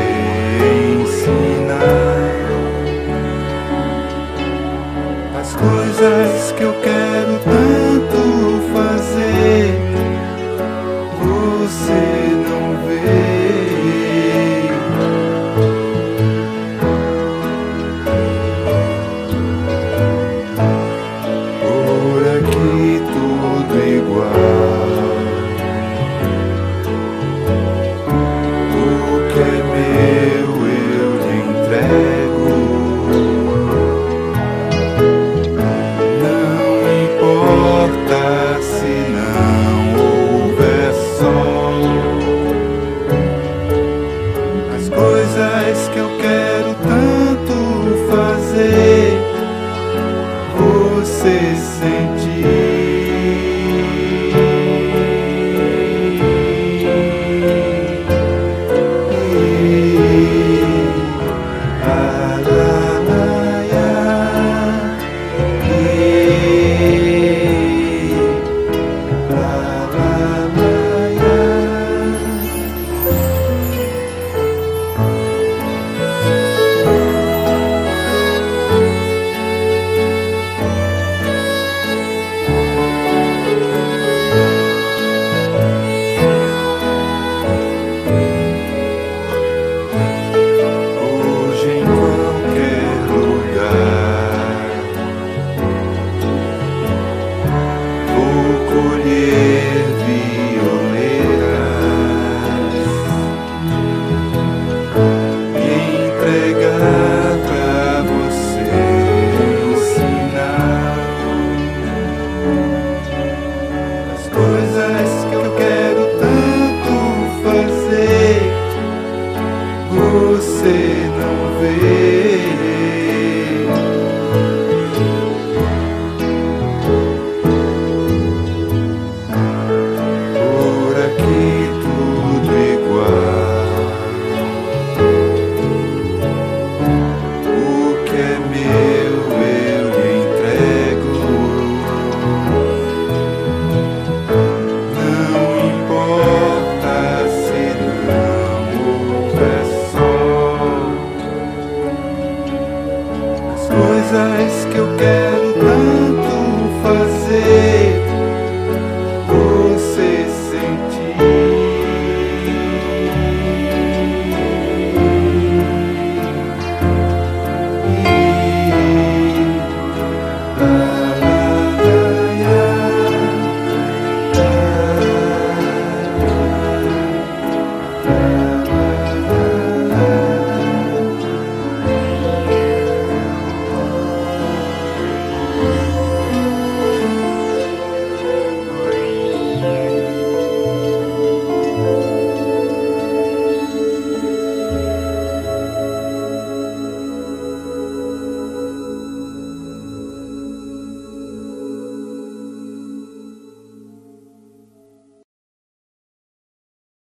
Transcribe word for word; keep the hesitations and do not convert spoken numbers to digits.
ensinar as coisas que eu quero tanto fazer, você não vê. Por aqui tudo igual, o que é meu eu lhe entrego. Não importa se não houver sol, as coisas que eu quero tanto fazer, você sentir. Ah, lá, lá, ia, ih, lá, lá, lá, ia. Hoje em qualquer lugar vou colher violeiras e entregar pra você um sinal, as coisas que eu quero tanto fazer, você não vê.